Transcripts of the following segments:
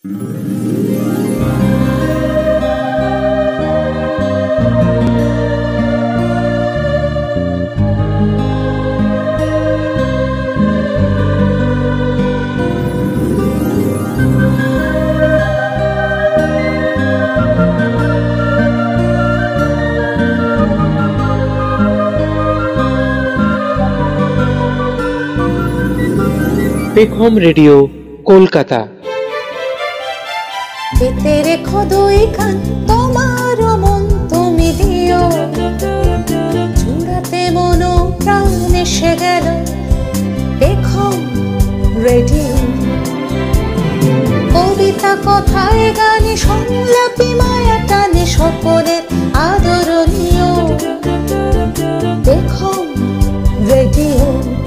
পেখম রেডিও কলকাতা। পেতে রেখো দুই কান, তোমার মন তুমি দিও, চূড়াতে মনো প্রাণ এসে গেল পেখম রেডিও। কবিতা কথায় গানে সংলাপী মায়া টানে সকলের আদরণীয় পেখম রেডিও।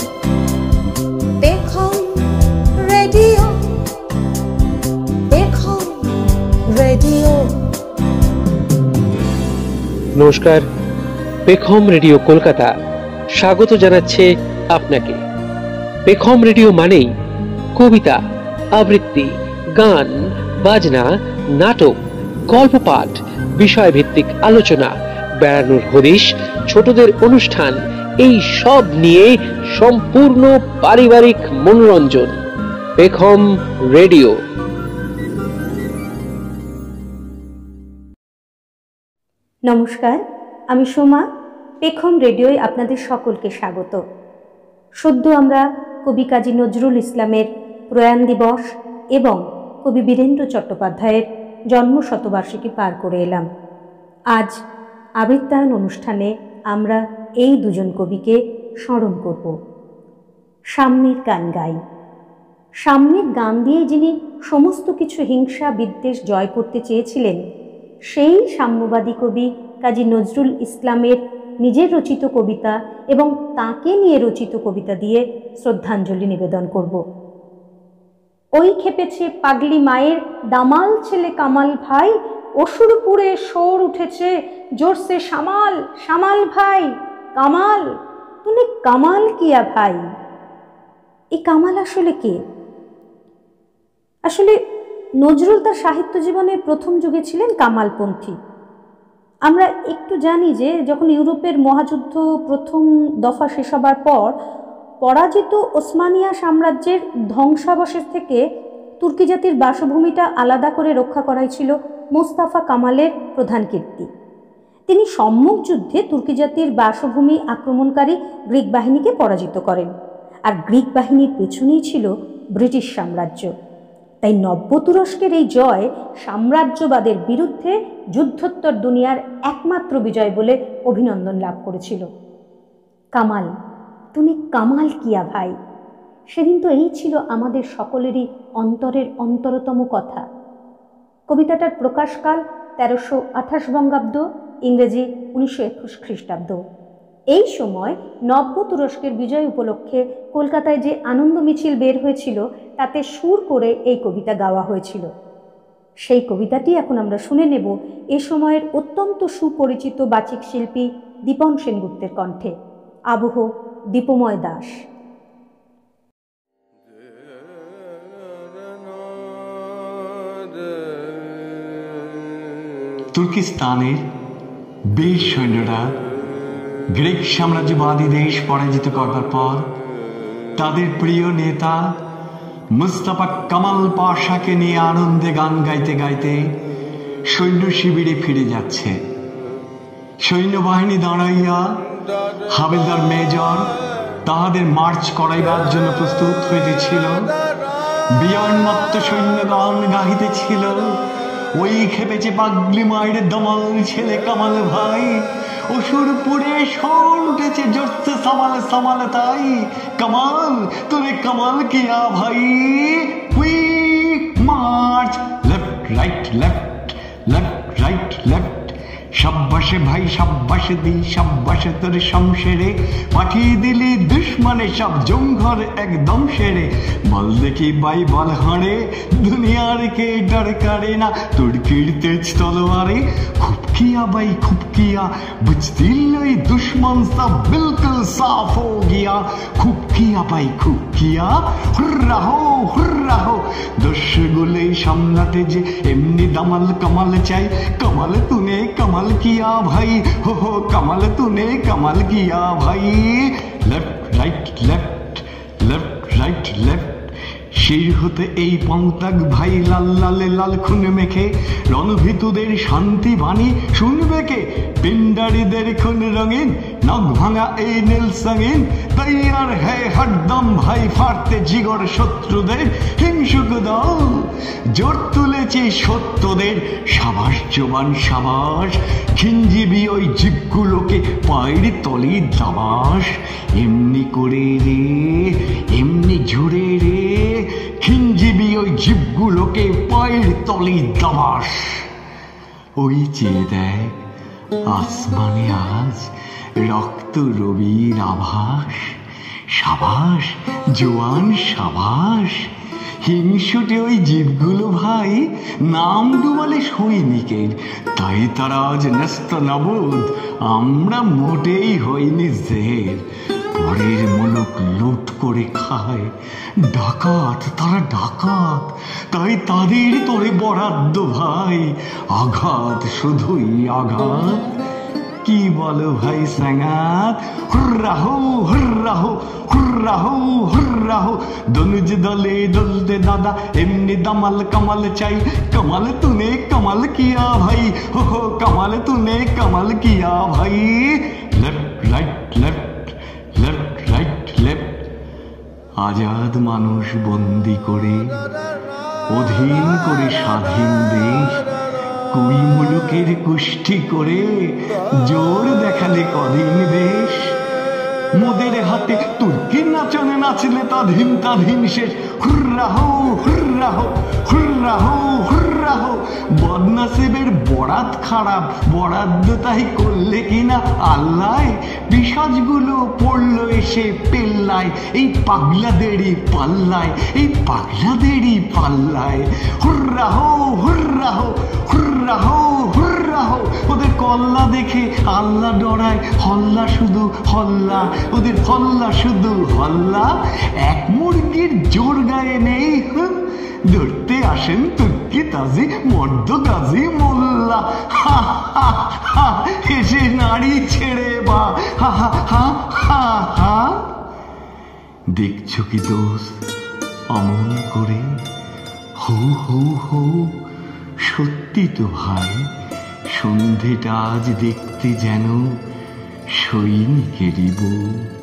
নমস্কার, পেখম রেডিও কলকাতা স্বাগত জানাচ্ছে আপনাকে। পেখম রেডিও মানেই কবিতা, আবৃত্তি, গান, বাজনা, নাটক, গল্প পাঠ, বিষয়ভিত্তিক আলোচনা, বেড়ানোর হদিশ, ছোটদের অনুষ্ঠান, এই সব নিয়ে সম্পূর্ণ পারিবারিক মনোরঞ্জন। পেখম রেডিও। নমস্কার, আমি সোমা। পেখম রেডিওয় আপনাদের সকলকে স্বাগত। সদ্য আমরা কবি কাজী নজরুল ইসলামের প্রয়াণ দিবস এবং কবি বীরেন্দ্র চট্টোপাধ্যায়ের জন্ম শতবার্ষিকী পার করে এলাম। আজ আবৃত্তায়ন অনুষ্ঠানে আমরা এই দুজন কবিকে স্মরণ করব। সাম্যের গান গাই। সাম্যের গান দিয়ে যিনি সমস্ত কিছু হিংসা বিদ্বেষ জয় করতে চেয়েছিলেন, সেই সাম্যবাদী কবি কাজী নজরুল ইসলামের নিজের রচিত কবিতা এবং তাকে নিয়ে রচিত কবিতা দিয়ে শ্রদ্ধাঞ্জলি নিবেদন করব। ওই খেপেছে পাগলি মায়ের দামাল ছেলে কামাল ভাই, অসুরপুরে শোর উঠেছে জোরসে সামাল সামাল ভাই, কামাল তুমি কামাল কিয়া ভাই। এই কামাল আসলে কে? আসলে নজরুল তার সাহিত্য জীবনের প্রথম যুগে ছিলেন কামালপন্থী। আমরা একটু জানি যে যখন ইউরোপের মহাযুদ্ধ প্রথম দফা শেষ হবার পর পরাজিত ওসমানিয়া সাম্রাজ্যের ধ্বংসাবশেষ থেকে তুর্কি জাতির বাসভূমিটা আলাদা করে রক্ষা করাই ছিল মোস্তাফা কামালের প্রধান কীর্তি। তিনি সম্মুখ যুদ্ধে তুর্কি জাতির বাসভূমি আক্রমণকারী গ্রিক বাহিনীকে পরাজিত করেন, আর গ্রিক বাহিনীর পেছনেই ছিল ব্রিটিশ সাম্রাজ্য। তাই নব্য তুরস্কের এই জয় সাম্রাজ্যবাদের বিরুদ্ধে যুদ্ধোত্তর দুনিয়ার একমাত্র বিজয় বলে অভিনন্দন লাভ করেছিল। কামাল তুমি কামাল কিয়া ভাই, সেদিন তো এই ছিল আমাদের সকলেরই অন্তরের অন্তরতম কথা। কবিতাটার প্রকাশকাল 1328 বঙ্গাব্দ, ইংরেজি 1921 খ্রিস্টাব্দ। এই সময় নব্য তুরস্কের বিজয় উপলক্ষে কলকাতায় যে আনন্দ মিছিল বের হয়েছিল তাতে সুর করে এই কবিতা গাওয়া হয়েছিল। সেই কবিতাটি এখন আমরা শুনে নেব এ সময়ের অত্যন্ত সুপরিচিত বাচিক শিল্পী দীপন সেনগুপ্তের কণ্ঠে। আবহ দীপময় দাস। তুর্কিস্তানের বীর সৈন্যরা গ্রিক সাম্রাজ্যবাদী দেশ পরাজিত করবার পর তাদের প্রিয় নেতা মুস্তাফা কামাল পাশাকে নিয়ে আনন্দে গান গাইতে গাইতে সৈন্য শিবিরে ফিরে যাচ্ছে। সৈন্যবাহিনী দাঁড়াইয়া হাবিলদার মেজর তাহাদের মার্চ করাইবার জন্য প্রস্তুত হইতেছিল। বিয়ান্মত্ত সৈন্যগণ গাহিতেছিল, ওই খেপেছে পাগলি মায়ের দমাল ছেলে কামাল ভাই, অসুরপুরে শোর উঠেছে জোরসে সামাল সামাল তাই, কামাল তুমি কামাল কিয়া ভাই। Quick march, left right left left right left, সাব্বাসে ভাই সাব্বাসে দি সাব্বাসে তোর শমশেরে, পাঠিয়ে দিলি দুশ্মনে সব জমঘর একদম সেরে। বল দেখি বাই বল হাঁড়ে, দুনিয়ার কে ডর করে না তোর কীর্তেজ তলোয়ারে। খুব किया भाई खूब किया, बुझ दिल दुश्मन सा बिल्कुल साफ हो गया। खूब কিয়া পাই কিয়া হুর্রা হো দস্যুগুলো সামলাতে যে এমনি দামাল কামাল চাই কমাল তুনে কামাল কিয়া ভাই হো কামাল তুনে কামাল কিয়া ভাই left right left left right left শির হতে এই পন্তাক ভাই লাল লালে লাল খুন মেখে রণভীতুদের শান্তি বাণী শুনবে কে পিন্ডারীদের খুন রঙিন নখ ভাঙা এই নীল সঙ্গিন তৈয়ার হ্যাঁ হরদম ভাই ফাড়তে জিগর শত্রুদের হিংসুক দল জোর তুলেছে সত্যদের সাবাস জবান সাবাস খিঞ্জিবি ওই জীবগুলোকে পায়ের তলি দাবাস এমনি করে রে এমনি ঝুড়ে রে খিঞ্জিবি ওই জীবগুলোকে পায়ের তলি দাবাস ওই চেয়ে দেখ আসমানে আজ রক্ত রবির আভাস সাবাস জোয়ান সাবাস হিংসুটে ওই জীবগুলো ভাই নাম ডুবালে সৈনিকের তাই তারা আজ ন্যস্ত নবোধ আমরা মোটেই হইনি জের পরের মুলুক লুট করে খায় ডাকাত তারা ডাকাত তাই তাদের তোরে বরাদ্দ ভাই আঘাত শুধুই আঘাত কি বলো ভাই সাঙ্গাত হুর্রা হো হুর্রা হো হুর্রা হো হুর্রা হো দনুজ দলে দলতে দাদা এমনি দামাল কামাল চাই কমাল তুনে কমাল কিয়া ভাই হো কমাল তুনে কমাল কিয়া ভাই left right left left right left আজাদ মানুষ বন্দি করে অধীন করে স্বাধীন দেশ কুড়ি মুলুকের কুষ্টি করে জোর দেখালে কদিন বেশ মোদের হাতে তুর্কির নাচনে নাচলে তাধীন শেষ হুর্রা হো হুর্রা হো হুর্রা হো হুর্রা হো বদনাসিবের বরাত খারাপ বরাদ্দ তাই করলে কিনা আল্লাহ পিশাচগুলো পড়লো এসে পেল্লায় এই পাগলাদেরই পাল্লায় এই পাগলাদেরই পাল্লায় হুর্রা হো হুর্রা হো হুর্রা হো হুর্রা হো ওদের কল্লা দেখে আল্লাহ ডরায় হল্লা শুধু হল্লা ওদের হল্লা শুধু হল্লা এক মুরগির জোর গায়ে নেই ধরতে আসেন তুর্কি তাজি মর্দ গাজী মোল্লা হা হা হা এসে নারী ছেড়ে বা হা হা হা হা হা দেখছো কি দোস্ত অমন করে হু হু হু সত্যি তো ভাই সন্ধেটা আজ দেখতে যেন সৈনিকেরই বউ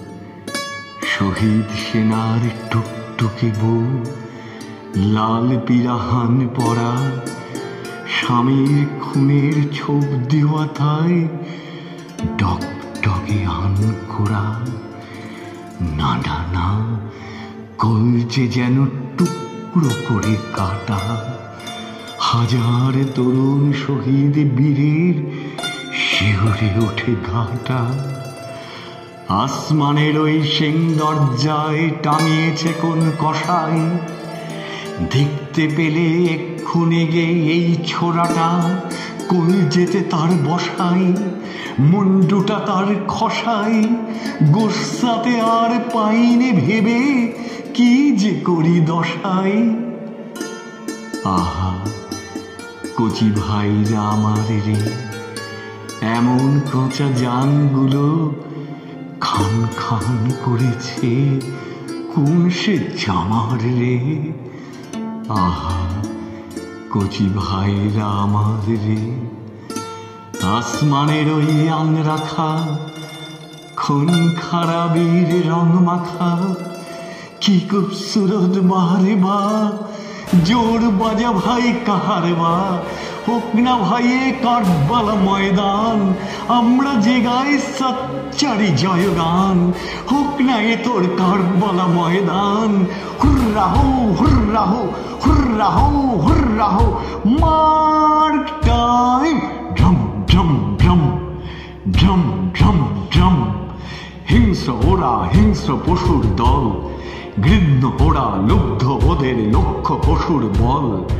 শহীদ সেনার টুকটুকে বউ লাল পিরাহান পরা স্বামীর খুনের ছোপ দেওয়া তাই ডগডগে আন করা না না না কলজে যেন টুকরো করে কাটা হাজার তরুণ শহীদ বীরের শিহরে ওঠে ঘাটা আসমানের ওই সিং দরজায় টাঙিয়েছে কোন কষাই দেখতে পেলে এক্ষুনি গে এই ছোড়াটা কোন যেতে তার বসাই মুন্ডুটা তার খসাই গোসাতে আর পাইনে ভেবে কি যে করি দশাই আহা কচি ভাইরা আমার রে এমন কাঁচা জানগুলো খান খান করেছে কোন সে জামার রে আহা কচি ভাইরা আমার রে আসমানের ওই আং রাখা খুন খারাপির রং মাখা কি খুবসুরত বারে বা জোর বাজা ভাই কাহারে বা হোক না ভাইয়ে কারবালা ময়দান আমরা যে গাই সচ্চারি জয়গান হোক না এ তোর কারবালা ময়দান হুর্রা হো হুর্রা হো হুর্রা হো হুর্রা হো mark time drum drum drum drum drum drum হিংস্র ওরা হিংস্র পশুর দল গৃহ্ণ ওরা লুব্ধ ওদের লক্ষ্য পশুর বল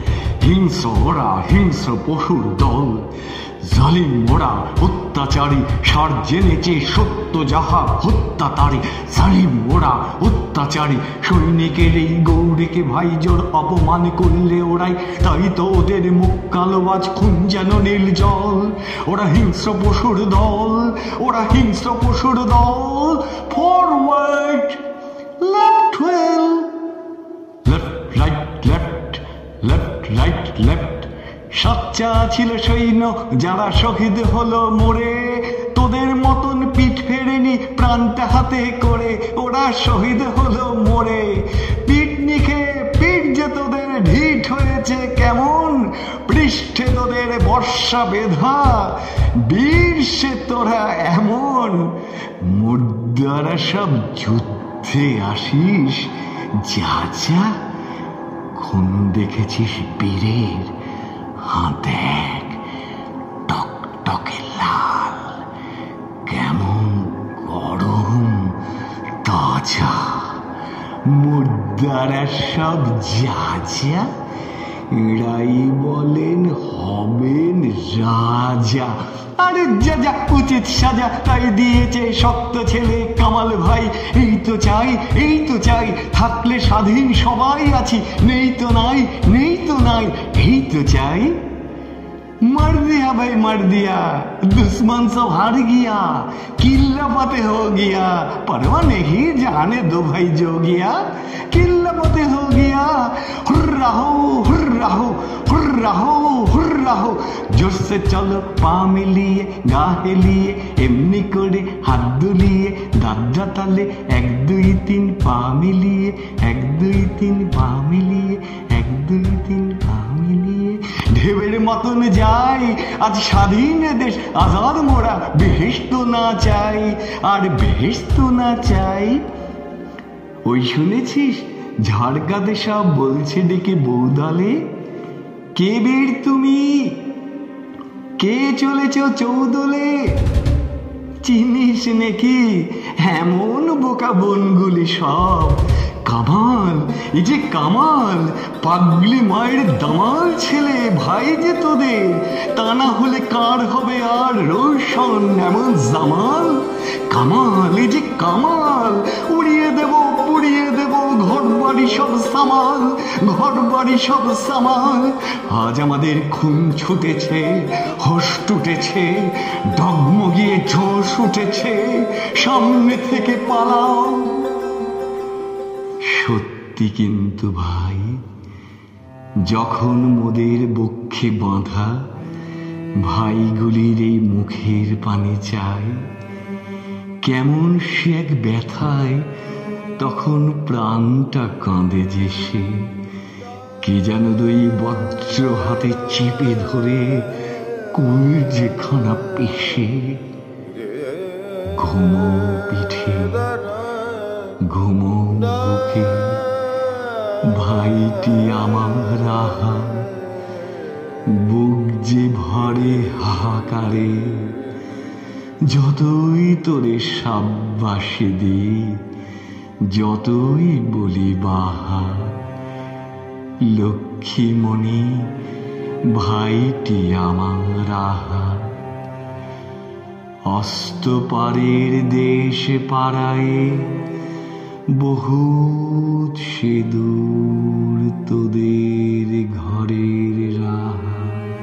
হিংস্র ওরা, হিংস্র পশুর দল, জালিম ওরা, অত্যাচারী, সার জেনেছে সত্য যাহা হত্যা তারি। জালিম ওরা, অত্যাচারী, সৈনিকের এই গৌরীকে ভাইজোর অপমান করলে ওরাই, তাই তো ওদের মুখ কালো আজ খুন যেন নীল জল। ওরা হিংস্র পশুর দল, ওরা হিংস্র পশুর দল। Forward, left wheel, left right left, left right left. সাচ্চা ছিল সৈন্য যারা শহীদ হলো মরে, তোদের মতন পিঠ ফেরেনি প্রাণটা হাতে করে, ওরা শহীদ হলো মরে। পিঠ নিখে পিঠ যে তোদের ঢিঠ হয়েছে কেমন, পৃষ্ঠে তোদের বর্ষা বেধা, বীর সে তোরা এমন। মুদ্রারা সব যুদ্ধে আসিস, যা যা খুন দেখেছিস বীরের, হাঁ দেখ টকটকে লাল, কেমন গরম তাজা। মুদ্রারা সব যা যা, এরাই বলেন হবেন রাজা। আরে যা যা উচিত সাজা তাই দিয়েছে শক্ত ছেলে কামাল ভাই। এই তো চাই, এই তো চাই, থাকলে স্বাধীন সবাই আছি, নেই তো নাই, নেই তো নাই, এই তো চাই। मर दिया भाई मर दिया, दुश्मन सब हार गया, किल्ला फतेह हो गया, परवाह नहीं जाने दो भाई जो गया, किल्ला फतेह हो गया। हुर्रा हो हुर्रा हो हुर्रा हो हुर्रा हो, जोर से चलो पा मिलिए गा हेलिए, एमनी करे हाथ दुलिए दादरा ताले, एक दुई तीन पा मिलिए, एक दुई तीन पा मिलिए, एक दुई तीन पा मिलिए। ঢেউয়ের মতন যাই আজ স্বাধীন দেশ, আজাদ মোরা বেহেশত না চাই, আর বেহেশত না চাই। ওই শুনেছিস ঝাড়কাতে সব বলছে ডেকে বৌদালে, কে বীর তুমি, কে চলেছ চৌদলে, চিনিস নাকি এমন বোকা বনগুলি সব। কামাল, এই যে কামাল, পাগলি মায়ের দামাল ছেলে ভাই যে তোদের, তা না হলে কার হবে আর রোশন এমন জামাল। কামাল, এই যে কামাল, উড়িয়ে দেব পুড়িয়ে দেব ঘর বাড়ি সব সামাল, ঘর বাড়ি সব সামাল। আজ আমাদের খুন ছুটেছে, হোশ টুটেছে, ডগমগিয়ে ঝোঁস উঠেছে, সামনে থেকে পালাও। সত্যি কিন্তু ভাই, যখন মোদের বক্ষে বাঁধা ভাইগুলির এই মুখের পানে চায়, কেমন সে এক ব্যথায় তখন প্রাণটা কাঁদে যে সে। কে যেন দুই বজ্র হাতে চেপে ধরে কুল যে খানা পেশে। ঘুমো পিঠে ঘুমো বুকে, ভাইটি আমার আহা, বুক যে ভরে হাহাকারে। যতই তোরে সাব্বাসে দিই, যতই বলি বাহা, লক্ষ্মীমণি ভাইটি আমার আহা। অস্তপারের দেশ পাড়ায় বহুত সে দূর তোদের ঘরের রাহা।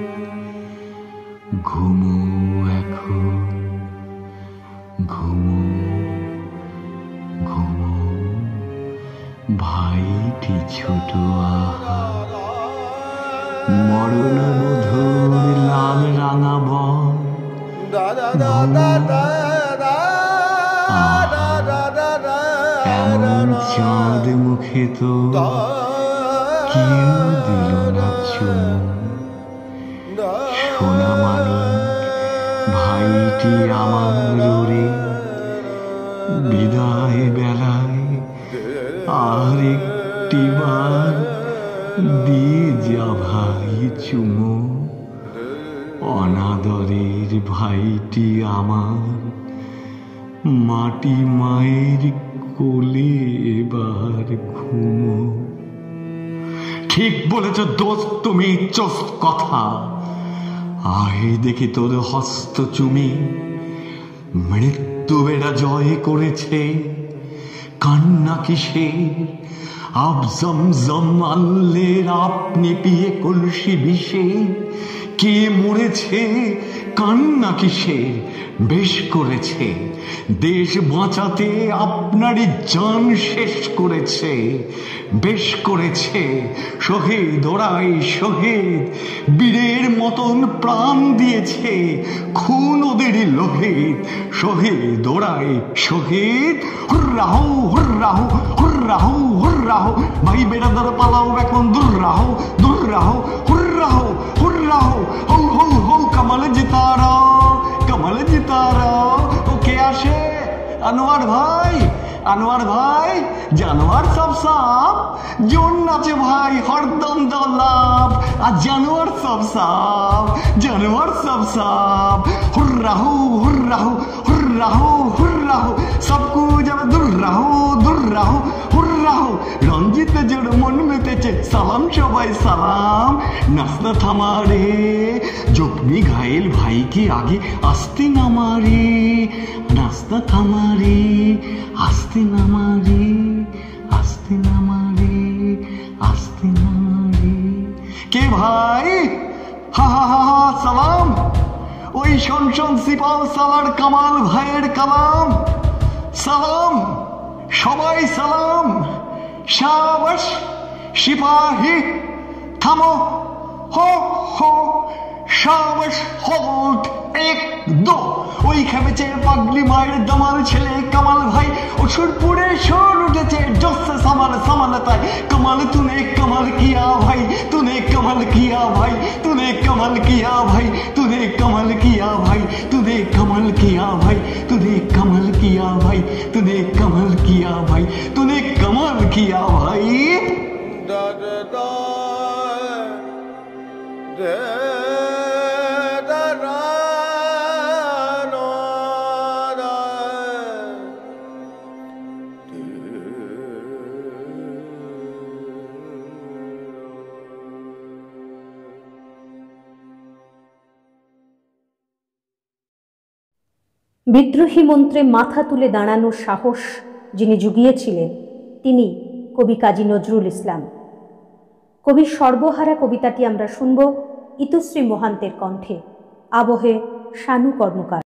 ঘুমো এখন ঘুমো ঘুমো, ভাইটি ছোট আহা। মরণ বধূর লাল রাঙা বন, এমন চাঁদ মুখে তো কেউ দিল না চুমু। সোনা মানিক ভাইটি আমার রে, বিদায় বেলায় আর একটি বার দিয়ে যা ভাই চুমু। অনাদরের ভাইটি আমার, মাটি মায়ের কোলে এবার ঘুমো। ঠিক বলেছ দোস্ত, তুমি চোস্ত কথা। আয় দেখি তোর হস্ত চুমি, মৃত্যু বেড়া জয় করেছে। কান্না কিসের, আব জমজম আল্লের আপনি পিয়ে কলসি বিষে। কে মরেছে, কান্না কিসের, বেশ করেছে। দেশ বাঁচাতে আপনারই জান শেষ করেছে। বেশ করেছে, শহীদ ওরাই শহীদ, বীরের মতন প্রাণ দিয়েছে। খুন ওদেরই লোহিত, শহীদ ওরাই শহীদ। হুর্রাহু হুর্রাহু হুর্রাহু হুর্রাহু, ভাই বেড়াদার পালাও এখন দুর্রাহু দুর্রাহু হুর্রাহু হুর্রাহু। হৌ হৌ হৌ কামাল জিতারা, কামাল জিতারা। ওকে আসে আনোয়ার ভাই, আনোয়ার ভাই, জানোয়ার সব সাপ জোন নাচে ভাই হরদম দলাপ। আর জানোয়ার সব সাপ, জানোয়ার সব সাপ। হুর্রাহু হুর্রাহু হুর্রাহু হুর্রাহু, সবকু যাবে দুর্রাহু দুর্রাহু হুর্রাহু। রঞ্জিত জোর মন মেতেছে, সালাম সবাই সালাম। নাস্তা থামারে, জখমি ঘায়েল ভাই কি আগে আসতে নামারে। নাস্তা থামারে, আসতে নামারে, আসতে নামারে, আসতে নামারে। কে ভাই? হা হা হা হা সালাম। ওই শনশন সিপাহ সালার কামাল ভাইয়ের কালাম। সালাম, সবাই সালাম। শাবাশ সিপাহি, থামো। হো হো, শাবাশ, হোল্ড, এক দো। ওই খেপেছে পাগলি মায়ের দামাল ছেলে কামাল ভাই। ও সুরপুরে সুর উঠেছে, জোসে সামাল সামালতায়। कमाल तूने कमाल किया भाई, तूने कमाल किया भाई, तूने कमाल किया भाई, तूने कमाल किया भाई, तूने कमाल किया भाई, तूने कमाल किया भाई, तूने कमाल किया भाई, तूने कमाल किया भाई। বিদ্রোহী মন্ত্রে মাথা তুলে দাঁড়ানোর সাহস যিনি জুগিয়েছিলেন তিনি কবি কাজী নজরুল ইসলাম। কবির সর্বহারা কবিতাটি আমরা শুনব ইতুশ্রী মোহান্তের কণ্ঠে, আবহে শানু কর্মকার।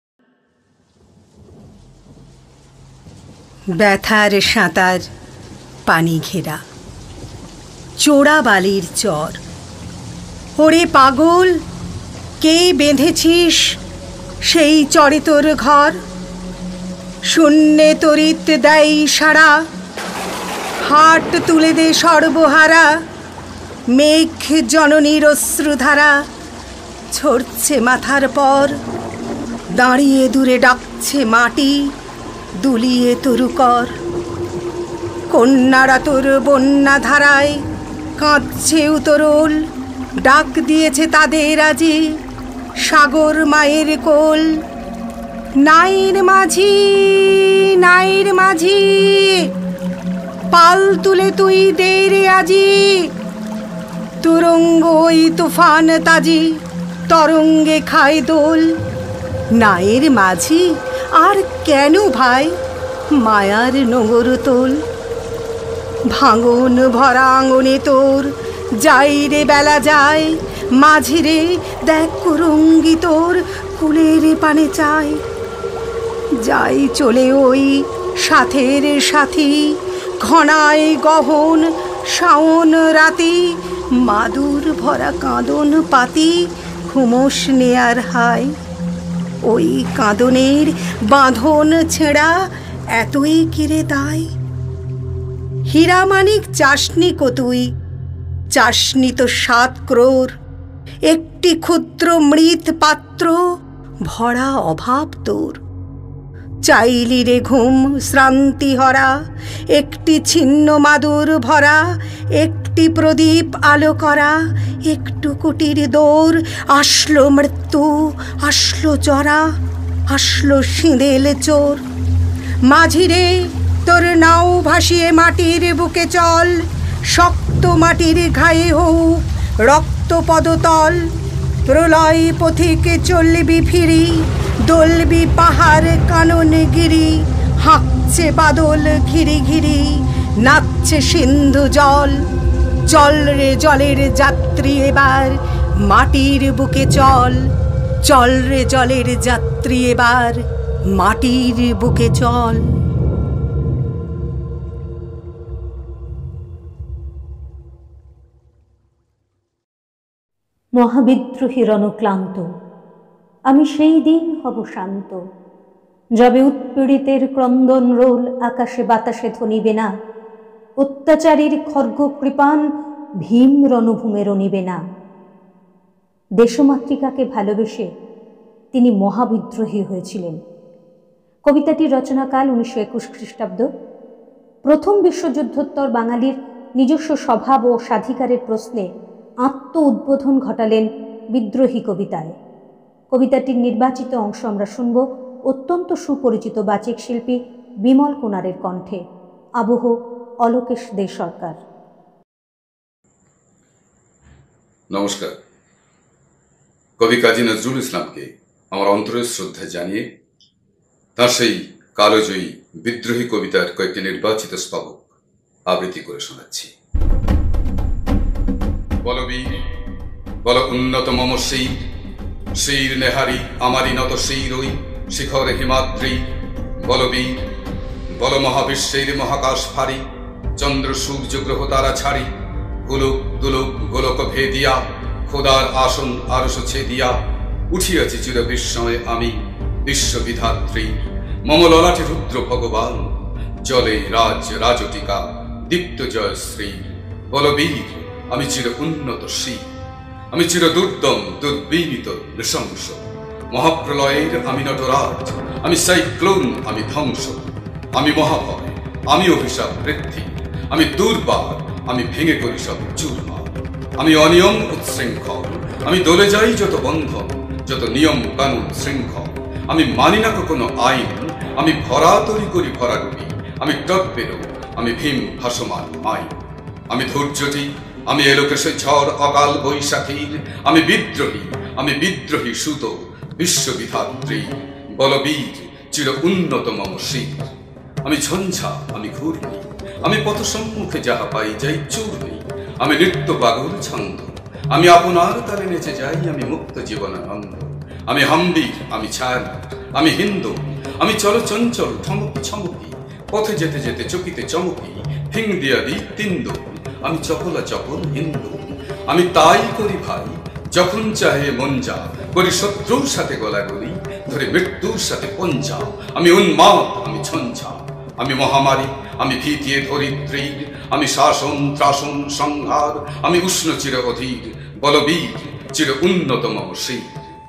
ব্যথার সাঁতার পানি ঘেরা চোরা বালির চর, ওরে পাগল কে বেঁধেছিস সেই চরে তোর ঘর। শূন্যে তরিত দেয় সারা, হাট তুলে দে সর্বহারা। মেঘ জননীর অশ্রুধারা ঝরছে মাথার পর, দাঁড়িয়ে দূরে ডাকছে মাটি দুলিয়ে তরুকর। কন্যারা তোর বন্যা ধারায় কাঁদছে উতরোল, ডাক দিয়েছে তাদের আজি সাগর মায়ের কোল। নাইর মাঝি, নাইর মাঝি, পাল তুলে তুই দে রে আজি। তুরঙ্গ ওই তুফান তাজি, তরঙ্গে খায় দোল। নাইর মাঝি আর কেন ভাই মায়ার নোঙর তোল। ভাঙন ভরা আঙনে তোর যাই রে বেলা যায়, মাঝিরে দেখ কুরঙ্গি তোর কুলের পানে চায়। যাই চলে ওই সাথের সাথী, ঘনায় গহন শাওন রাতি। মাদুর ভরা কাঁদন পাতি, ঘুমোস নেয়ার হায়। ওই কাঁদনের বাঁধন ছেঁড়া এতই কিরে দায়। হীরামানিক চাসনি কো তুই, চাসনি তো 7 ক্রোর। একটি ক্ষুদ্র মৃত পাত্র ভরা অভাব তোর। চাইলি রে ঘুম শ্রান্তি হরা, একটি ছিন্ন মাদুর ভরা। একটি প্রদীপ আলো করা, একটু কুটির দৌড়। আসলো মৃত্যু, আসলো চরা, আসলো সিঁদেল চোর। মাঝিরে তোর নাও ভাসিয়ে মাটির বুকে চল, শক্ত রক্ত মাটির ঘায়ে হোক রক্ত পদতল, প্রলয় পথিকে চলবি ফিরি, দলবি পাহাড় কানন গিরি, হাঁকছে বাদল ঘিরি ঘিরি, নাচছে সিন্ধু জল। চল রে জলের যাত্রী এবার মাটির বুকে চল, চল রে জলের যাত্রী এবার মাটির বুকে চল। মহাবিদ্রোহী রণক্লান্ত, আমি সেই দিন হব শান্ত, যবে উৎপীড়িতের ক্রন্দন রোল আকাশে বাতাসে ধ্বনিবে না, অত্যাচারীর খর্গ কৃপান ভীম রণভূমে রণিবে না। দেশমাতৃকাকে ভালোবেসে তিনি মহাবিদ্রোহী হয়েছিলেন। কবিতাটির রচনাকাল 1921 খ্রিস্টাব্দ। প্রথম বিশ্বযুদ্ধোত্তর বাঙালির নিজস্ব স্বভাব ও স্বাধিকারের প্রশ্নে আত্ম উদ্বোধন ঘটালেন বিদ্রোহী কবিতায়। কবিতাটির নির্বাচিত অংশ আমরা শুনব অত্যন্ত সুপরিচিত বাচিক শিল্পী বিমল কুনারের কণ্ঠে। আবহ অলোকেশ দে সরকার। নমস্কার। কবি কাজী নজরুল ইসলামকে আমার অন্তরের শ্রদ্ধা জানিয়ে তার সেই কালোজয়ী বিদ্রোহী কবিতার কয়েকটি নির্বাচিত স্তবক আবৃত্তি করে শোনাচ্ছি। বলবীর বল উন্নত মম শির, শির নেহারি আমারি নত শির ওই শিখর হিমাদ্রি। বলবীর বল মহাবিশ্বের মহাকাশ ফারি, চন্দ্র সূর্য গ্রহ তারা ছাড়ি, গোলক দুলক গোলক ভেদিয়া, খোদার আসন আরশ ছেদিয়া, উঠিয়াছি চির বিস্ময়ে আমি বিশ্ববিধাত্রী। মম ললাটে রুদ্র ভগবান, জলে রাজ রাজটিকা দীপ্ত জয়শ্রী। বলবীর আমি চির উন্নত শির, আমি চির দুর্দম দুর্বিনীত নৃশংস। মহাপ্রলয়ের আমি নটরাজ, আমি সাইক্লোন, আমি ধ্বংস। আমি মহাভয়, আমি অভিশাপ বৃদ্ধি, আমি দুর্বার, আমি ভেঙে করি সব চুরমার। আমি অনিয়ম উচ্ছৃঙ্খল, আমি দলে যাই যত বন্ধন, যত নিয়ম কানুন শৃঙ্খল। আমি মানি না কোনো আইন, আমি ভরাতরি করি ভরাডুবি, আমি টর্পেডো, আমি ভীম ভাসমান মাইন। আমি ধৈর্যটি, আমি এলোকেশে ঝড় অকাল বৈশাখীর, আমি বিদ্রোহী, আমি বিদ্রোহী সুত বিশ্ববিধাত্রী। বলবীর চির উন্নত মম শির, আমি ঝঞ্ঝা, আমি ঘূর্ণি, আমি পথ সম্মুখে যাহা পাই যাই চূর্ণি। আমি নৃত্য পাগল ছন্দ, আমি আপনার তালে নেচে যাই, আমি মুক্ত জীবনানন্দ। আমি হাম্বির, আমি ছায়ান, আমি হিন্দু, আমি চল চঞ্চল ঠমকি ছমকি, পথে যেতে যেতে চকিতে চমকি, ফিং দিয়া দিই তিন্দু। আমি চপলা চপল হিন্দু, আমি তাই করি ভাই যখন চাহে মন যা, করি শত্রুর সাথে গলাগলি, ধরে মৃত্যুর সাথে পঞ্জা। আমি উন্মাদ, আমি ঝঞ্ঝা, আমি মহামারী, আমি ভীতিয়ে ধরিত্রীর, আমি শাসন ত্রাসন সংহার, আমি উষ্ণ চির অধীর। বলবীর চির উন্নত মম শির,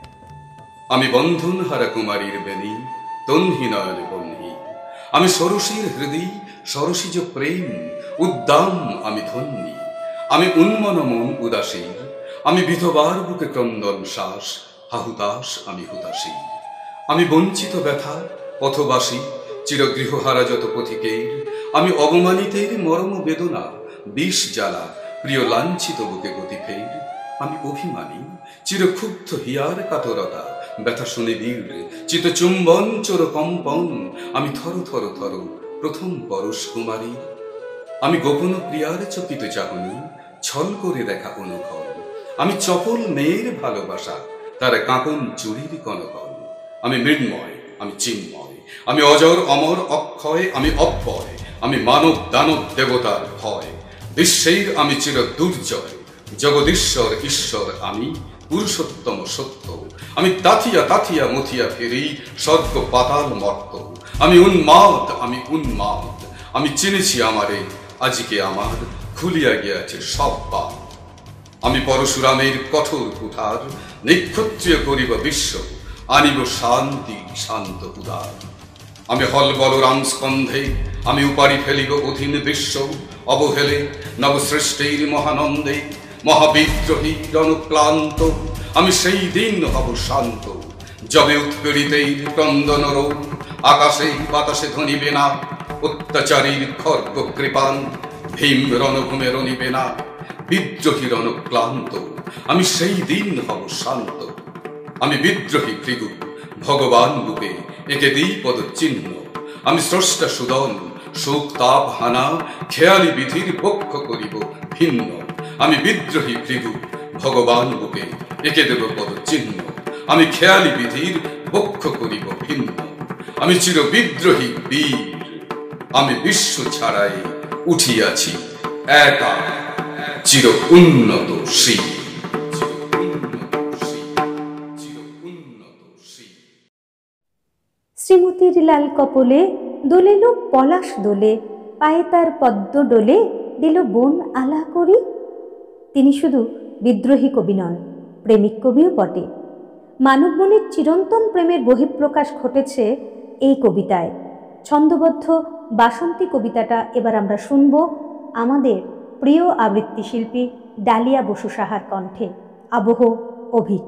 আমি বন্ধন হারা কুমারীর বেনি, তন্হি নয়ন বন্হি। আমি সরসীর হৃদয় সরসীজ প্রেম উদ্দাম, আমি ধন্যী। আমি উন্মন মন উদাসীর, আমি বিধবার বুকে ক্রন্দন শ্বাস, হাহুতাস আমি হুতাসী। আমি বঞ্চিত ব্যথা পথবাসী, চির গৃহহারা যত পথিকের, আমি অবমানিতের মরম বেদনা, বিষ জ্বালা প্রিয় লাঞ্ছিত বুকে গতি ফের। আমি অভিমানী, চির ক্ষুব্ধ হিয়ার কাতরতা, ব্যথা শুনে বীর চিত চুম্বন চোর কম্পন। আমি থর থর থর প্রথম পরশ কুমারী, আমি গোপন প্রিয়ার চকিত চাহনি, ছল করে দেখা অনুভব। আমি চপল মেয়ের ভালোবাসা, তার কাঁকন চুরির কনকন। আমি মৃন্ময়, আমি চিন্ময়, আমি অজর অমর অক্ষয়, আমি অব্যয়, আমি মানব দানব দেবতার ভয়। বিশ্বের আমি চির দুর্জয়, জগদীশ্বর ঈশ্বর আমি পুরুষোত্তম সত্য। আমি তাথিয়া তাথিয়া মথিয়া ফিরি, স্বর্গ পাতাল মর্ত। আমি উন্মাদ, আমি উন্মাদ, আমি চিনেছি আমারে, আজকে আমার খুলিয়া গিয়াছে সব বাদ। আমি পরশুরামের কঠোর কুঠার, নিক্ষত্রিয় করিব বিশ্ব, আনিব শান্তি শান্ত উদার। আমি হল বলরাম স্কন্ধে, আমি উপারি ফেলিব অধীন বিশ্ব, অবহেলে নবসৃষ্টির মহানন্দে। মহাবিদ্রোহী রণক্লান্ত, আমি সেই দিন হব শান্ত, যবে উৎপীড়িতের ক্রন্দন রোল আকাশে বাতাসে ধ্বনিবে না। অত্যাচারীর খর্গ কৃপান ভীম রণভূমে রণিবে না, বিদ্রোহী রণক্লান্ত, আমি সেই দিন হব শান্ত। আমি বিদ্রোহী ভৃগু, ভগবান রূপে একে দিই পদচিহ্ন। আমি স্রষ্টা সুদন, শোক তাপ হানা, খেয়ালি বিধির পক্ষ করিব ভিন্ন। আমি বিদ্রোহী ভৃগু, ভগবান রূপে একে দেব পদচিহ্ন। আমি খেয়ালি বিধির পক্ষ করিব ভিন্ন। আমি চির বিদ্রোহী বীর, আমি বিশ্ব ছাড়াই উঠিয়াছি একা, চির উন্নত শ্রী। শ্রীমতীর লাল কপলে দোলেলো পলাশ দোলে, পায়ে তার পদ্ম ডোলে, দিল বন আলা করি। তিনি শুধু বিদ্রোহী কবি নন, প্রেমিক কবিও বটে। মানব মনের চিরন্তন প্রেমের বহিঃপ্রকাশ ঘটেছে এই কবিতায়। ছন্দবদ্ধ বাসন্তী কবিতাটা এবার আমরা শুনব আমাদের প্রিয় আবৃত্তি শিল্পী ডালিয়া বসু সাহার কণ্ঠে। আবহ অভিক।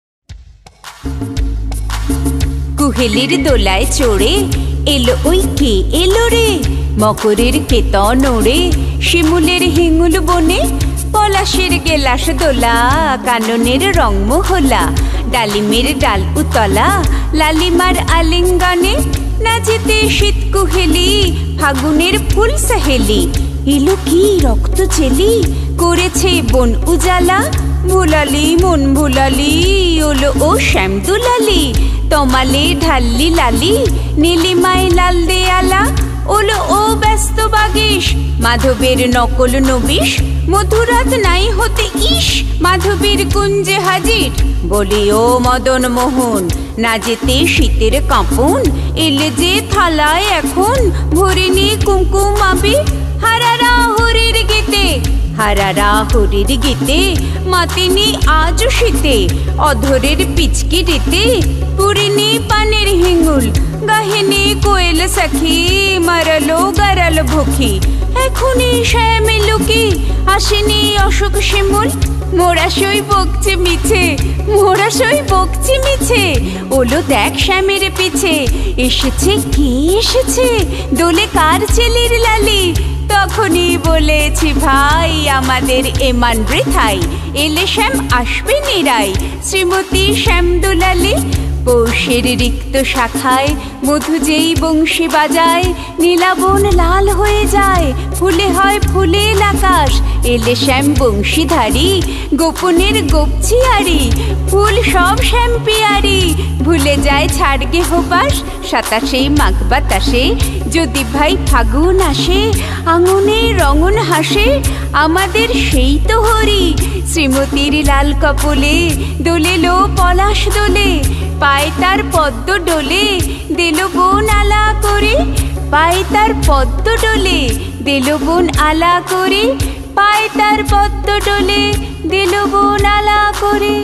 কুহেলির দোলায় চড়ে এলো ওই কে এলো রে, মকরের কেতন ওড়ে শিমুলের হিঙুল বনে, পলাশের গেলাস দোলা কাননের রং মোহলা, ডালিমের ডাল উতলা লালিমার আলিঙ্গনে, নাচেতে শীত কুহেলি ফাগুনের ফুল সহেলি, এলো কি রক্ত চেলি করেছে বন উজালা, ভুলালি মন ভুলালি ওলো ও শ্যাম দুলালি, তমালে ঢাল্লি লালি নীলিমায় লাল দেয়ালা, ওলো ও ব্যস্ত বাগিস মাধবের নকল নবিশ, মধুরাত নাই হতে ইস মাধবীর কুঞ্জে হাজির, বলি ও মদন মোহন না যেতে শীতের কাঁপন, এলে যে থালায় এখন ভরিনি কুমকুম আবি, হারারা হরির গীতে হারারা হরির গীতে, মাতিনি আজ শীতে অধরের পিচকি দিতে, পুরিনি পানের হিঙ্গুল গাহিনী কোয়েল সখী, মারালো গারাল ভুখি এখনই শ্যামে লুকি, আসেনি অশোক শিমুল মোরা সই বকছে মিছে, মোরা সই বকছে মিছে, ওলো দেখ শ্যামের পিছে, এসেছে কে এসেছে দোলে কার ছেলের লালি, তখনই বলেছি ভাই আমাদের এমান বৃথাই, এলে শ্যাম আসবে নিরাই শ্রীমতী শ্যাম দুলালি, পৌষের রিক্ত শাখায় মধু যেই বংশী বাজায়, নীলাবন লাল হয়ে যায় ফুলে হয় ফুলেল আকাশ, এলে শ্যাম বংশীধারী গোপনের গোপচিয়ারি, ফুল সব শ্যাম পিয়ারি ভুলে যায় ছাড়গে হোবাস, সাতাশে মাঘ বাতাসে যদি ভাই ফাগুন আসে, আঙুনে রঙন হাসে আমাদের সেই তো হরি, শ্রীমতীর লাল কপলে দোলেলো পলাশ দোলে, পায়ে তার পদ্ম ডোলে দিল বোন আলা করে, পায়ে তার পদ্ম ডোলে দিল বোন আলা করে, পায়ে তার পদ্ম ডোলে দিল বোন আলা করে।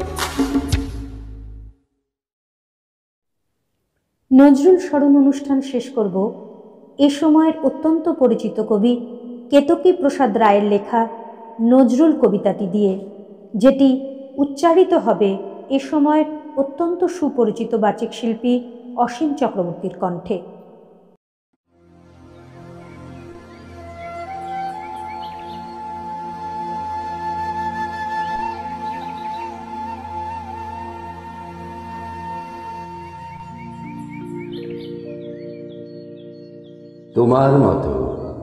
নজরুল স্মরণ অনুষ্ঠান শেষ করব এ সময়ের অত্যন্ত পরিচিত কবি কেতকী প্রসাদ রায়ের লেখা নজরুল কবিতাটি দিয়ে, যেটি উচ্চারিত হবে এ সময়ের অত্যন্ত সুপরিচিত বাচিক শিল্পী অসীম চক্রবর্তীর কণ্ঠে। তোমার মতো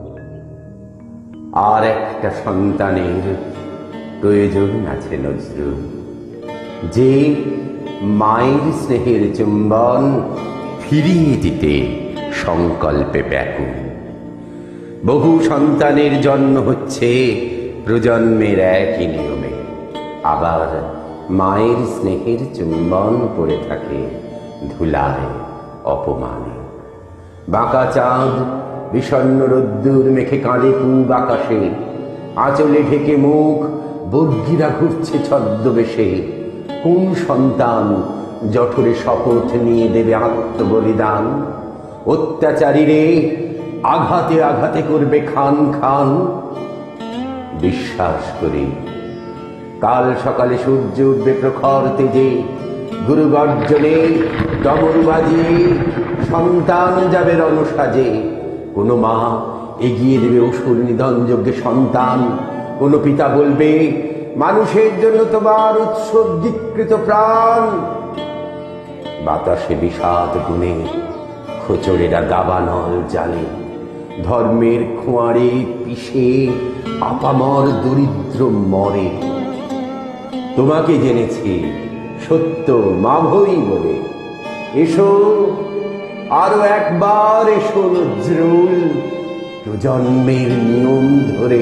আর একটা সন্তানের প্রয়োজন আছে নজরুল, যে মায়ের স্নেহের চুম্বন ফিরিয়ে দিতে সংকল্পে ব্যাকুল। বহু সন্তানের জন্ম হচ্ছে প্রজন্মের একই নিয়মে, আবার মায়ের স্নেহের চুম্বন পড়ে থাকে ধুলায় অপমানে। বাঁকা চাঁদ বিষণ্ণ রোদ্দুর মেখে কাঁদে পূব আকাশে, আঁচলে ঢেকে মুখ বর্গিরা ঘুরছে ছদ্মবেশে। কোন সন্তান জঠরে শপথ নিয়ে দেবে আত্মবলিদান? অত্যাচারীরে আঘাতে আঘাতে করবে খান খান। বিশ্বাস করি কাল সকালে সূর্য উঠবে প্রখর তেজে, গুরু গর্জনে ডমরু বাজিয়ে সন্তান যাবে রণসাজে। কোনো মা এগিয়ে দেবে অসুর নিধন যজ্ঞে সন্তান। কোন পিতা বলবে, মানুষের জন্য তোমার উৎসর্গীকৃত প্রাণ। বাতাসে বিষাদ গুনে খোঁচড়েরা দাবানল জালে, ধর্মের খোঁয়ারে পিষে আপামর দরিদ্র মরে। তোমাকে জেনেছি সত্য মাভই বলে, এসো আরো একবার এসো নজরুল, প্রজন্মের নিয়ম ধরে।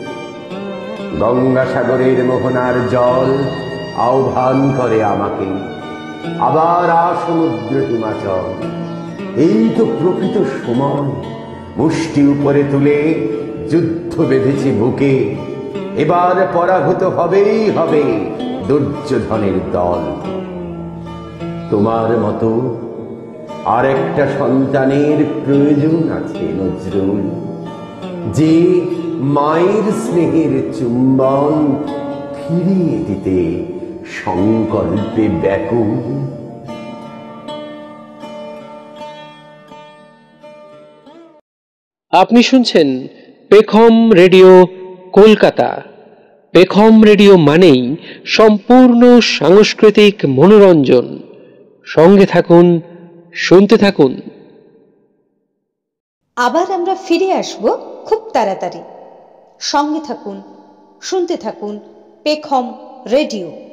গঙ্গাসাগরের মোহনার জল আহ্বান করে আমাকে, আবার সমুদ্র হিমাচল। এই তো প্রকৃত সময়, মুষ্টি উপরে তুলে যুদ্ধ বেঁধেছি বুকে। এবার পরাভূত হবেই হবে দুর্যোধনের দল। তোমার মতো আর একটা সন্তানের প্রয়োজন আছে নজরুল, যে মায়ের স্নেহের চুম্বন ফিরিয়ে দিতে সংকল্পে ব্যাকুল। আপনি শুনছেন পেখম রেডিও কলকাতা। পেখম রেডিও মানেই সম্পূর্ণ সাংস্কৃতিক মনোরঞ্জন। সঙ্গে থাকুন, শুনতে থাকুন। আবার আমরা ফিরে আসব খুব তাড়াতাড়ি। সঙ্গে থাকুন, শুনতে থাকুন পেখম রেডিও।